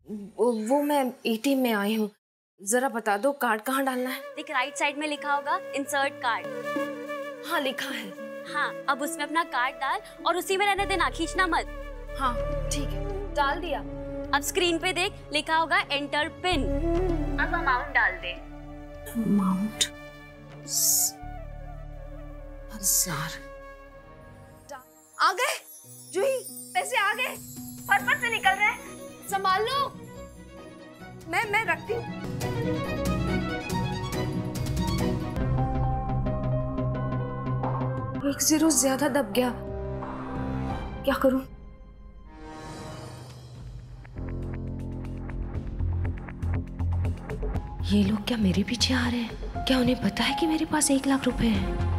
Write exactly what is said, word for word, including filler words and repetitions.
वो मैं एटीएम में आई हूँ, जरा बता दो कार्ड कहाँ डालना है। देख राइट साइड में लिखा होगा इंसर्ट कार्ड। हाँ लिखा है। हाँ अब उसमें अपना कार्ड डाल और उसी में रहने देना, खींचना मत। हाँ ठीक है, डाल दिया। अब स्क्रीन पे देख लिखा होगा एंटर पिन। अब अमाउंट डाल दे। अमाउंट हजार। आ गए जूही, पैसे आ गए, फटफट से निकल रहे हैं, संभाल लो। मैं मैं रखती हूँ। एक जीरो ज्यादा दब गया, क्या करूं? ये लोग क्या मेरे पीछे आ रहे हैं? क्या उन्हें पता है कि मेरे पास एक लाख रुपए हैं?